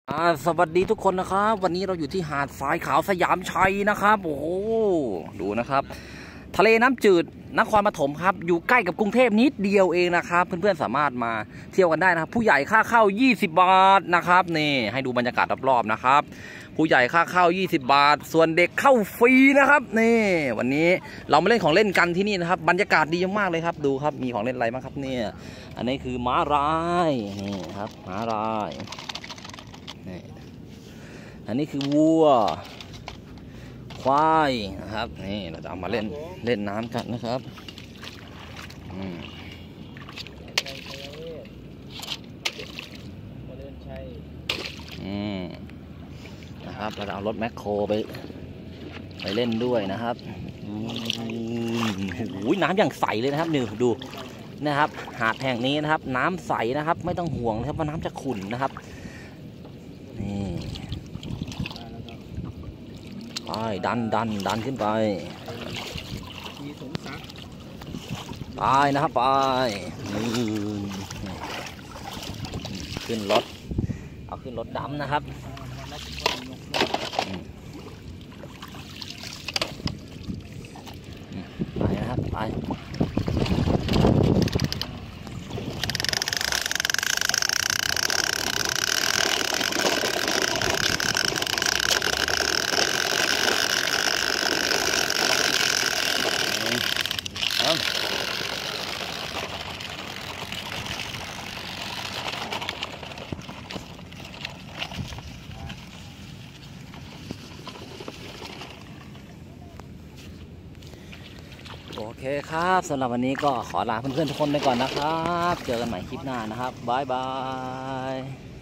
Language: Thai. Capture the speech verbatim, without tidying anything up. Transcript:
อ่าสวัสดีทุกคนนะครับวันนี้เราอยู่ที่หาดทรายขาวสยามชัยนะครับโอ้โหดูนะครับทะเลน้ำจืดนครปฐมครับอยู่ใกล้กับกรุงเทพนิดเดียวเองนะครับเพื่อนๆสามารถมาเที่ยวกันได้นะครับผู้ใหญ่ค่าเข้ายี่สิบบาทนะครับนี่ให้ดูบรรยากาศรอบๆนะครับผู้ใหญ่ค่าเข้ายี่สิบบาทส่วนเด็กเข้าฟรีนะครับนี่วันนี้เรามาเล่นของเล่นกันที่นี่นะครับบรรยากาศดีมากเลยครับดูครับมีของเล่นอะไรบ้างครับเนี่ยอันนี้คือม้าลายนี่ครับม้าลายนี่อันนี้คือวัวควายนะครับนี่เราจะเอามาเล่นเล่นน้ำกันนะครับอืมอืมนะครับเราจะเอารถแมคโครไปไปเล่นด้วยนะครับโอ้โหน้ำอย่างใสเลยนะครับนี่ดูนะครับหาดแห่งนี้นะครับน้ำใสนะครับไม่ต้องห่วงนะครับว่าน้ำจะขุ่นนะครับนี่ไปดันดันดันขึ้นไปไปนะครับไปขึ้นรถเอาขึ้นรถดำนะครับไปนะครับไปโอเคครับสำหรับวันนี้ก็ขอลาเพื่อนๆทุกคนไปก่อนนะครับเจอกันใหม่คลิปหน้านะครับบ๊ายบาย